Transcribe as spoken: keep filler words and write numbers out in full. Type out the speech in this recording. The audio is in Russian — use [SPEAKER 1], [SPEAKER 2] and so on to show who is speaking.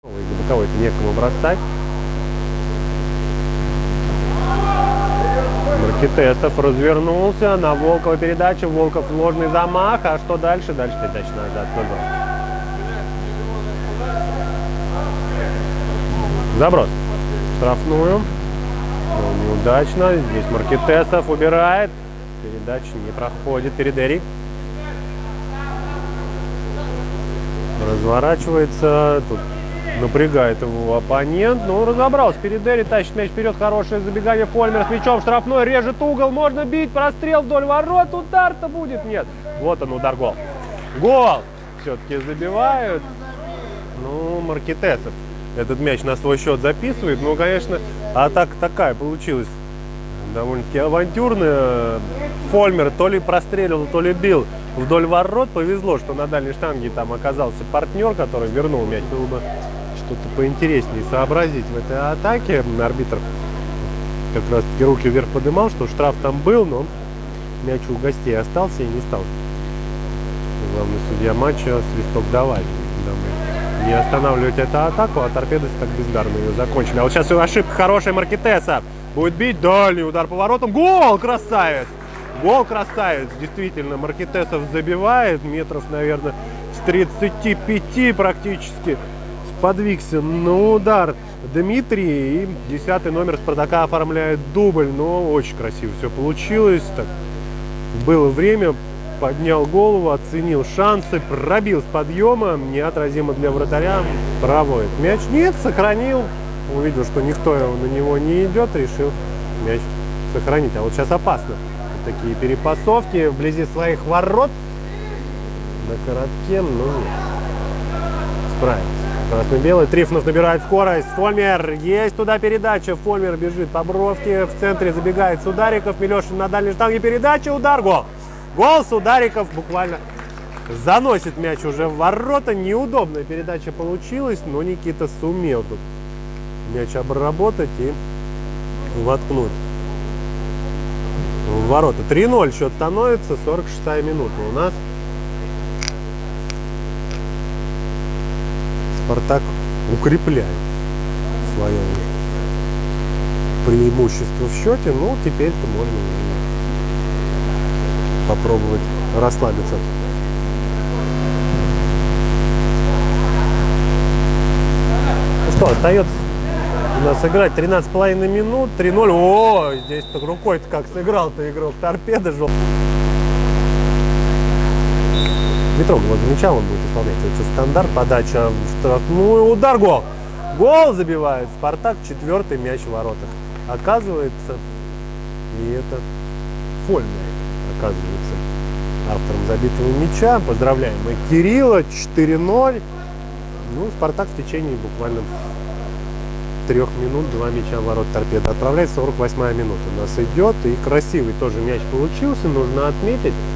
[SPEAKER 1] Из-за боковой-то некому бросать. Маркетесов развернулся на Волкова передачу. Волков ложный замах. А что дальше? Дальше передача назад. Заброс. Штрафную. Но неудачно. Здесь Маркетесов убирает. Передача не проходит. Передери. Разворачивается. Тут напрягает его оппонент. Ну, разобрался. Передери тащит мяч вперед. Хорошее забегание. Фольмер с мячом. Штрафной. Режет угол. Можно бить. Прострел вдоль ворот. Удар-то будет. Нет. Вот он, удар. Гол. Гол. Все-таки забивают. Ну, Маркетесов этот мяч на свой счет записывает. Ну, конечно, атака такая получилась. Довольно-таки авантюрная. Фольмер то ли простреливал, то ли бил вдоль ворот. Повезло, что на дальней штанге там оказался партнер, который вернул мяч. Было бы что-то поинтереснее сообразить в этой атаке. Арбитр как раз таки руки вверх поднимал, что штраф там был, но мяч у гостей остался и не стал. Главный судья матча свисток давали. Не останавливать эту атаку, а торпедосы так бездарно ее закончили. А вот сейчас ошибка хорошая Маркетеса. Будет бить, дальний удар по воротам. Гол, красавец! Гол, красавец! Действительно, Маркетесов забивает. Метров, наверное, с тридцати пяти практически сподвигся на удар Дмитрий. И десятый номер Спартака оформляет дубль. Но очень красиво все получилось. Так, было время. Поднял голову, оценил шансы, пробил с подъема, неотразимо для вратаря, проводит мяч. Нет, сохранил, увидел, что никто на него не идет, решил мяч сохранить. А вот сейчас опасно. Такие перепасовки вблизи своих ворот на коротке, ну нет, справится. Красно-белый, Трифонов набирает скорость, Фольмер, есть туда передача, Фольмер бежит по бровке, в центре забегает Судариков, Милешин на дальней штанге, передача, удар, гол. Гол, Судариков буквально заносит мяч уже в ворота. Неудобная передача получилась, но Никита сумел тут мяч обработать и воткнуть в ворота. три ноль счет становится, сорок шестая минута у нас. Спартак укрепляет свое преимущество в счете. Ну, теперь-то можно попробовать расслабиться. Ну что, остается у нас играть тринадцать с половиной минут, три ноль. О, здесь так рукой-то как сыграл-то игрок торпеда жел. Дмитров вот мяча он будет исполнять. Это стандарт, подача в штрафную, удар, гол. Гол забивает Спартак, четвертый мяч в воротах. Оказывается, и это Фольмер оказывается автором забитого мяча. Поздравляем мы Кирилла, четыре ноль. Ну, Спартак в течение буквально трех минут два мяча в ворот торпеда отправляет. Сорок восьмая минута у нас идет. И красивый тоже мяч получился, нужно отметить.